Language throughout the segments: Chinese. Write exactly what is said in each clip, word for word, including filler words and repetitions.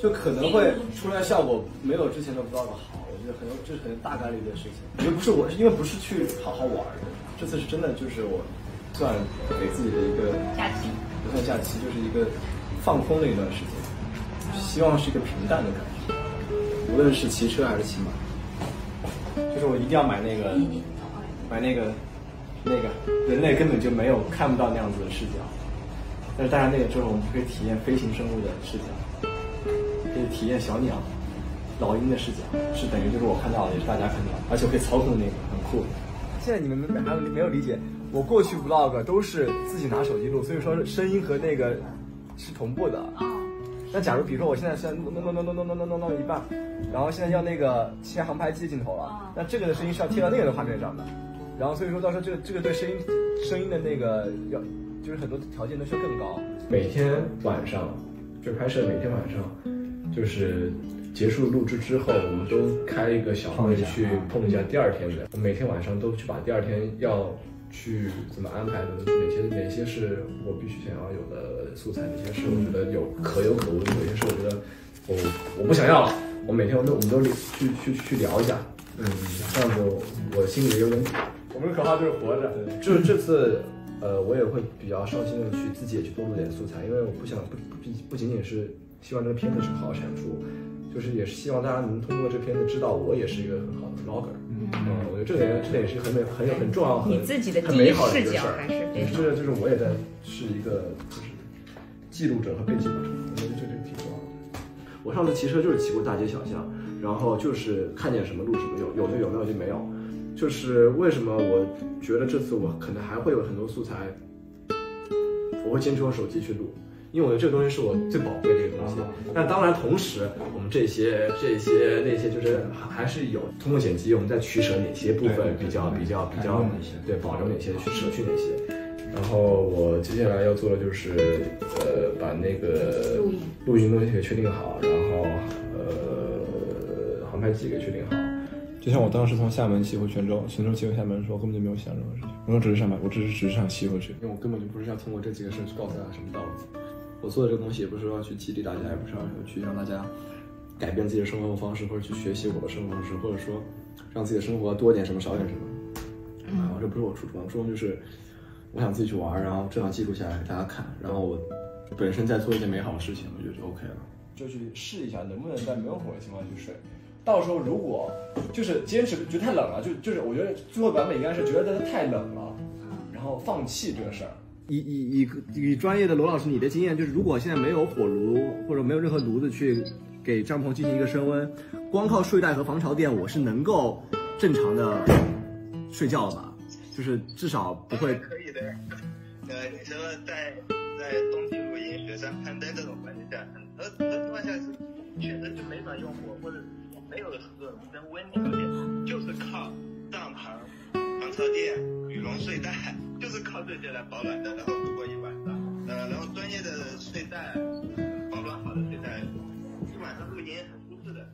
就可能会出来效果没有之前的 vlog 好。我觉得很有这是很大概率的事情。因为不是我，因为不是去好好玩的，这次是真的就是我算给自己的一个假期， 不算假期，就是一个放空的一段时间。希望是一个平淡的感觉，无论是骑车还是骑马。就是我一定要买那个，买那个，那个人类根本就没有看不到那样子的视角。但是戴上那个之后，我们可以体验飞行生物的视角，可以体验小鸟、老鹰的视角，是等于就是我看到的，也是大家看到的，而且我可以操控那个，很酷。现在你们没还没有理解，我过去 vlog 都是自己拿手机录，所以说声音和那个是同步的。那假如比如说我现在现在弄弄弄弄弄弄弄弄弄一半，然后现在要那个切航拍机镜头了，那这个的声音是要贴到那个的画面上的，然后所以说到时候这个这个对声音声音的那个要就是很多条件都需要更高。每天晚上就拍摄，每天晚上就是结束录制之后，我们都开一个小会去碰一下第二天的。我每天晚上都去把第二天要去怎么安排的，哪些哪些是我必须想要有的素材，哪些是我觉得有可有可无的，哪些是我觉得我我不想要了，我每天我们都我们都去去去聊一下，嗯，这样子我心里有点底。我们的口号就是活着。就是这次，呃，我也会比较上心的去自己也去多录点素材，因为我不想不不不仅仅是希望这个片子是好好产出，就是也是希望大家能通过这片子知道我也是一个很好的 vlogger。嗯，我觉得这点这点也是很美、很有、很重要、很你自己的很美好的一个事还儿。 是也是，就是我也在是一个就是记录者和被记录者，我觉得这点挺重要的。我上次骑车就是骑过大街小巷，然后就是看见什么录什么，有有就有，没有就没有。就是为什么我觉得这次我可能还会有很多素材，我会坚持用手机去录。因为我觉得这个东西是我最宝贵的一个东西，但当然同时我们这些这些那些就是还是有通过剪辑，我们在取舍哪些部分比较比较比较对保留哪些去舍去哪些。然后我接下来要做的就是呃把那个录音东西给确定好，然后呃航拍机给确定好。就像我当时从厦门骑回泉州，泉州骑回厦门的时候，根本就没有想任何事情，我只是想把，我只是只是想骑回去，因为我根本就不是要通过这几个事去告诉大家什么道理。我做的这个东西也不是说要去激励大家，也不是要去让大家改变自己的生活方式，或者去学习我的生活方式，或者说让自己的生活多点什么少点什么。嗯，这不是我初衷，初衷就是我想自己去玩，然后正好记录下来给大家看，然后我本身在做一件美好的事情，我觉得就 OK 了。就去试一下能不能在没有火的情况下去睡。到时候如果就是坚持觉得太冷了，就就是我觉得最后版本应该是觉得它太冷了，然后放弃这个事儿。以以以以专业的罗老师，你的经验就是，如果现在没有火炉或者没有任何炉子去给帐篷进行一个升温，光靠睡袋和防潮垫，我是能够正常的睡觉的吧？就是至少不会。 可以的。呃，你说在在冬季露营、雪山攀登这种环境下，很多很多情况下是确实就没法用火，或者没有这种升温条件，就是靠帐篷、防潮垫、羽绒睡袋。就是靠这些来保暖的，然后度过一晚上。呃，然后专业的睡袋，保暖好的睡袋，一晚上露营很舒适的。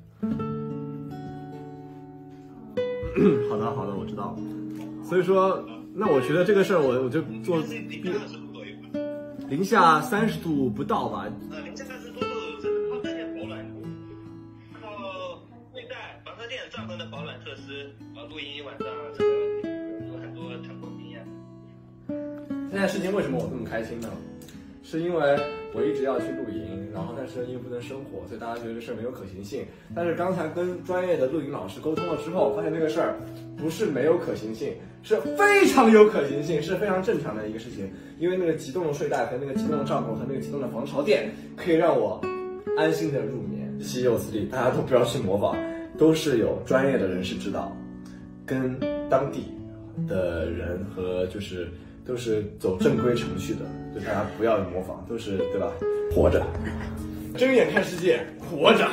好的，好的，我知道。所以说，那我觉得这个事儿，我我就做零下二十度左右吧。 零下三十度不到吧？ 呃，零下三十多度是靠这些保暖，靠睡袋、防潮垫、帐篷的保暖设施，呃，露营一晚上这个有很多成功经验。 这件事情为什么我这么开心呢？是因为我一直要去露营，然后但是因为不能生火，所以大家觉得这事儿没有可行性。但是刚才跟专业的露营老师沟通了之后，发现这个事儿不是没有可行性，是非常有可行性，是非常正常的一个事情。因为那个急冻的睡袋和那个急冻的帐篷和那个急冻的防潮垫，可以让我安心的入眠。岂有此理！大家都不要去模仿，都是有专业的人士指导，跟当地的人和就是都是走正规程序的，就大家不要模仿，都是对吧？活着，睁眼看世界，活着。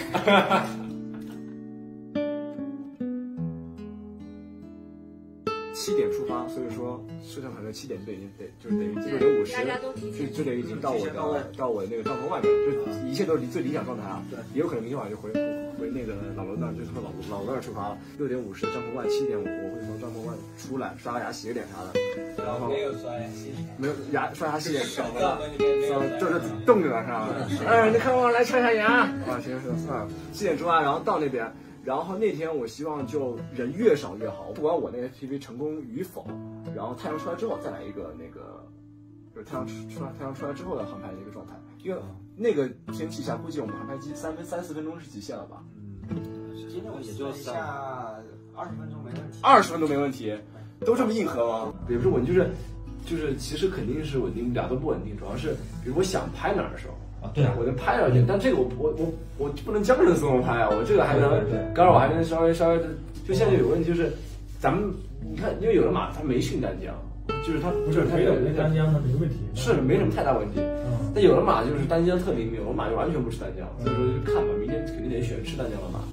七点出发，所以说摄像团的七点就已经得就是等于六点五十，就就得已经到我的到我的那个帐篷外面了，就一切都是最理想状态啊。对，也有可能明天晚上就回回那个老罗那儿，就从老老罗那儿出发了，六点五十帐篷外，七点五我会从帐篷外出来，刷个牙、洗个脸啥的，然后没有刷牙洗脸， 没有牙刷牙洗脸， 帐篷里面没有， 就是冻着是吧？哎，你看我来刷下牙啊，行行算了，七点出发，然后到那边。然后那天我希望就人越少越好，不管我那个 P V 成功与否，然后太阳出来之后再来一个那个，就是太阳出来太阳出来之后的航拍的一个状态，因为那个天气下估计我们航拍机三分三四分钟是极限了吧？ 嗯，今天我也就下二十分钟没问题， 二十分钟没问题，都这么硬核吗？也不是稳，就是就是其实肯定是稳定，俩都不稳定，主要是比如我想拍哪儿的时候。 啊，对啊， 我能拍上去，但这个我我我我不能江人 solo 拍啊，我这个还能，刚好我还能稍微稍微的，就现在有个问题就是，咱们你看，因为有的马它没训单江，就是它不是没有那单江它没问题， 是没什么太大问题，嗯，但有的马就是单江特灵敏，有的马就完全不吃单江，所以说就看吧，明天肯定得选吃单江的马。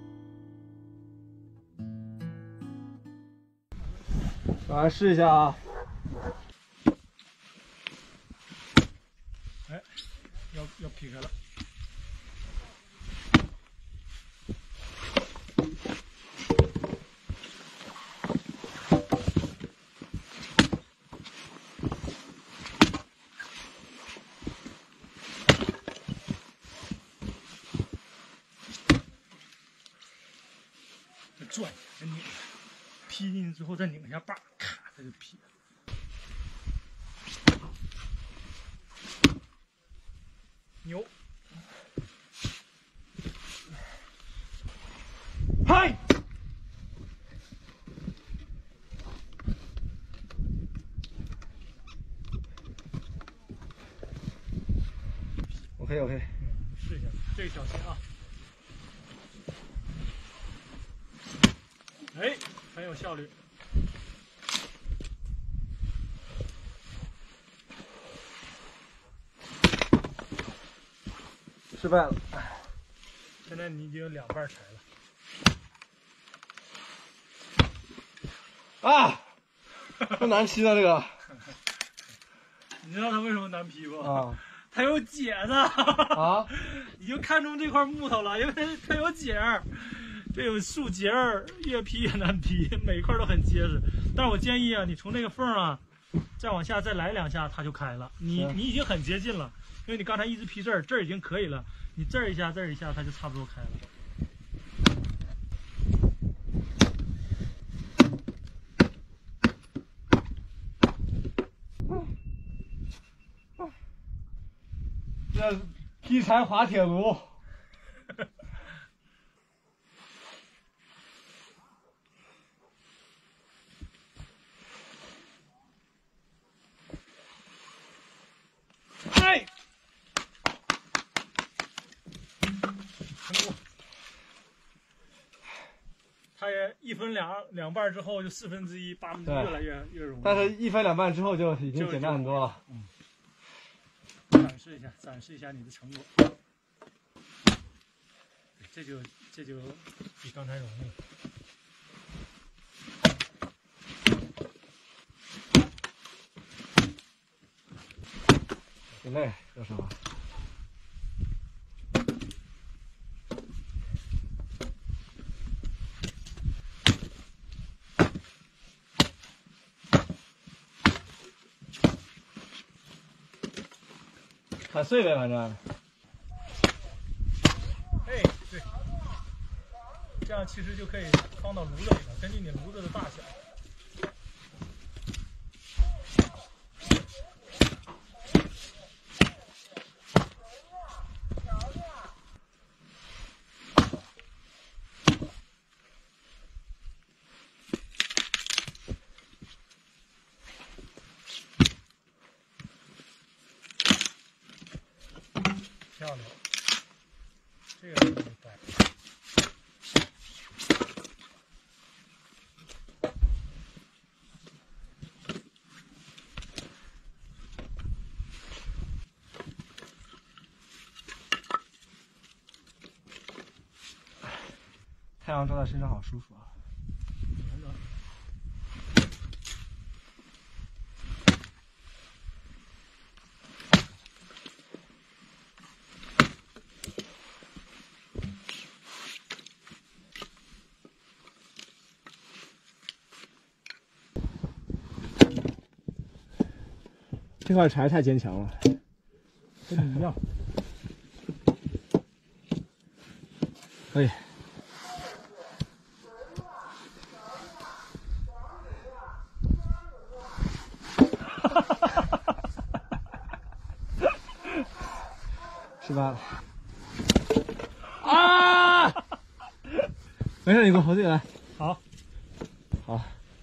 我来试一下啊。 要要劈开了，再转，再拧，劈进去之后再拧一下把，咔，它就劈了。牛，嗨 ，OK OK， 试一下，这个小心啊！哎，很有效率。 失败了， 现在你已经有两半柴了。啊，不难劈的这个。 你知道它为什么难劈不？ 啊， 它有结子。 啊， 你就看中这块木头了，因为它它有结儿，这有树节儿，越劈越难劈，每一块都很结实。但是我建议啊，你从这个缝啊，再往下再来两下，它就开了。你你已经很接近了。因为你刚才一直劈这儿，这儿已经可以了，你这儿一下，这儿一下，它就差不多开了。 这劈柴滑铁卢。 哎。它也一分两两半之后，就四分之一、八分之一越来越越容易。 但是一分两半之后就已经简单很多了。 嗯，展示一下，展示一下你的成果。这就这就比刚才容易了。 挺累，说实话。砍碎呗，反正。 哎，对，这样其实就可以放到炉子里了，根据你炉子的大小。漂亮，这个可以带。 太阳照在身上好舒服啊！ 暖暖。 这块柴太坚强了， 跟你一样。 可以。失败了。啊！没事，你给我跑自己来。 好。 好。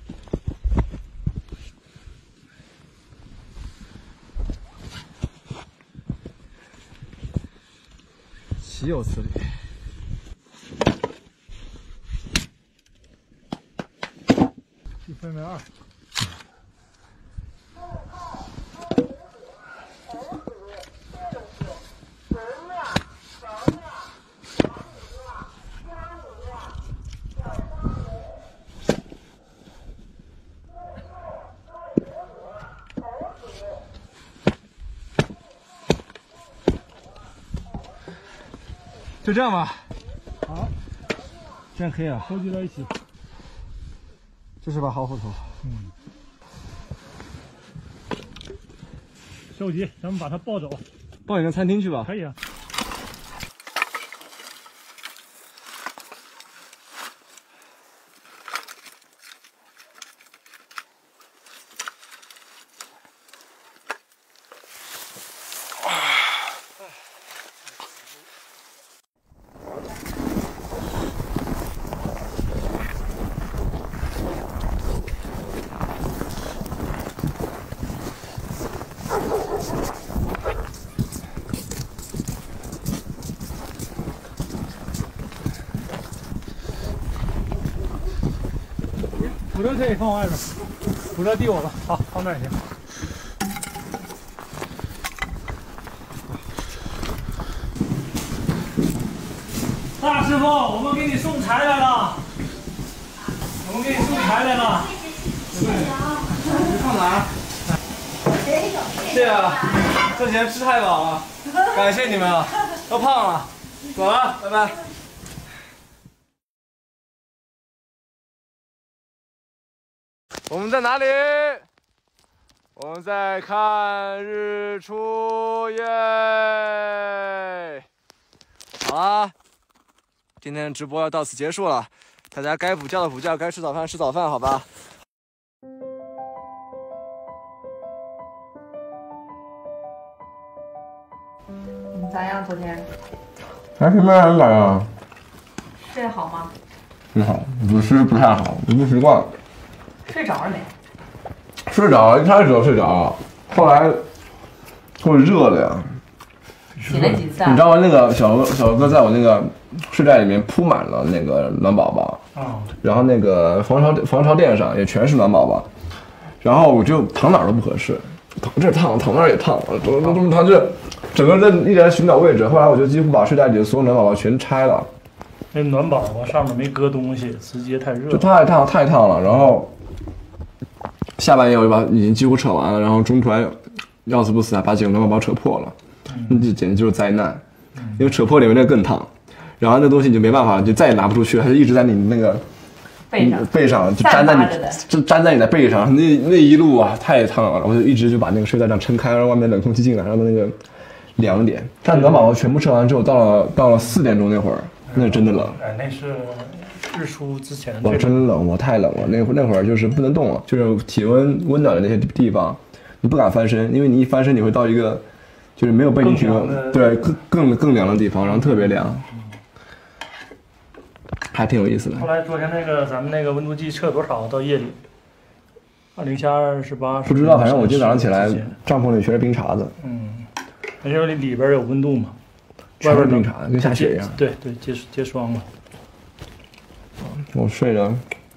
岂有此理！ 一分为二。 就这样吧。 好， 这样可以啊， 收集到一起。 这是把好斧头。 嗯。收集，咱们把它抱走。 抱你到餐厅去吧。 可以啊。斧头可以放外边，斧头递我吧。好，放那儿行。大师傅，我们给你送柴来了，我们给你送柴来了。 谢谢啊。你放哪儿？谢谢啊，这几天吃太饱了，感谢你们啊，都胖了，走了，拜拜。我们在哪里？我们在看日出耶！好啦，今天的直播要到此结束了，大家该补觉的补觉，该吃早饭吃早饭，好吧？ 你咋样？昨天还是没人咋样？ 睡得好吗？ 不好，不是不太好，不习惯。 睡着了没？ 睡着，一开始就睡着，后来会热的呀。 醒了几次啊？ 你知道吗？那个小哥小哥在我那个睡袋里面铺满了那个暖宝宝， 哦， 然后那个防潮防潮垫上也全是暖宝宝，然后我就躺哪儿都不合适，躺这儿烫，躺那儿也烫，怎么怎么躺这，整个人一直在寻找位置。后来我就几乎把睡袋里的所有暖宝宝全拆了。 那暖宝宝上面没搁东西，直接太热， 就太烫太烫了。然后下半夜我就把已经几乎扯完了，然后中途还要死不死还把几个暖宝宝扯破了，那、嗯、这简直就是灾难。嗯、因为扯破里面那个更烫，然后那东西你就没办法，就再也拿不出去，它就一直在你那个背上， 背上就粘在你，就粘在你的背上。那那一路啊太烫了，我就一直就把那个睡袋这样撑开，让外面冷空气进来，让它那个凉点。但暖宝宝全部撤完之后，到了到了四点钟那会儿。那真的冷， 哎，那是日出之前。 我真冷，我太冷了。那会那会儿就是不能动了，就是体温温暖的那些地方，你不敢翻身，因为你一翻身你会到一个就是没有被你体温，对，更更更凉的地方，然后特别凉，嗯、还挺有意思的。 后来昨天那个咱们那个温度计测多少？到夜里二零下二十八。 不知道，反正我今天早上起来，帐篷里全是冰碴子。 嗯，那就是里边有温度嘛。 外边冰碴跟下雪一样， 对对，结结霜了。 我睡着，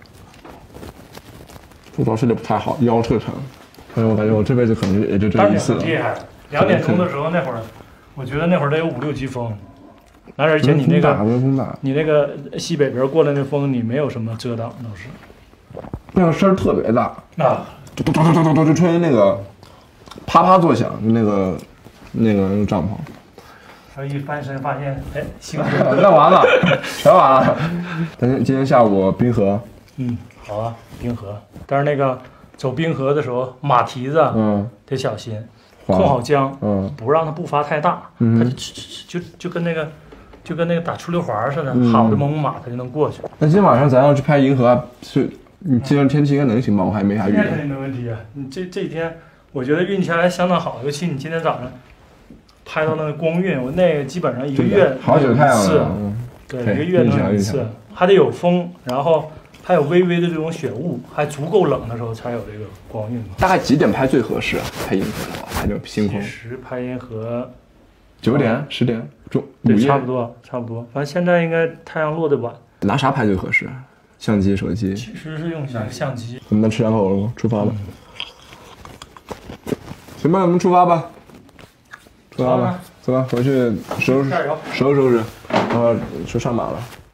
不早睡得不太好，腰特疼。所以我感觉我这辈子可能也就这一次了。 厉害！两点钟的时候那会儿，我觉得那会儿得有五六级风，而且你那个你那个西北边过来那风，你没有什么遮挡都是。 那个声儿特别大啊， 就咚咚咚咚咚就吹那个啪啪作响，那个那个帐篷。 一翻身发现，哎，行， 那完了，全完了。今天今天下午冰河， 嗯，好啊，冰河。但是那个走冰河的时候，马蹄子嗯得小心，控好缰， 嗯， 不让它步伐太大， 嗯它就就就跟那个就跟那个打出溜滑似的， 嗯、 好的猛犸马它就能过去。 那今天晚上咱要去拍银河啊，是你今天天气应该能行吧？我还没啥预料。 今天肯定没问题啊！你这这几天我觉得运气还相当好，尤其你今天早上拍到那个光晕，我那个基本上一个月好久太阳了， 对，一个月能有一次，还得有风，然后还有微微的这种雪雾，还足够冷的时候才有这个光晕。 大概几点拍最合适啊？拍银河的话，拍这个星空。 其实拍银河， 九点、十点、中午对， 夜差不多，差不多。反正现在应该太阳落得晚。 拿啥拍最合适？相机、手机？ 其实是用相机。 我们能吃两口了，出发吧。嗯、行吧，我们出发吧。出发吧，走吧，回去收拾收拾收拾，然后就上马了。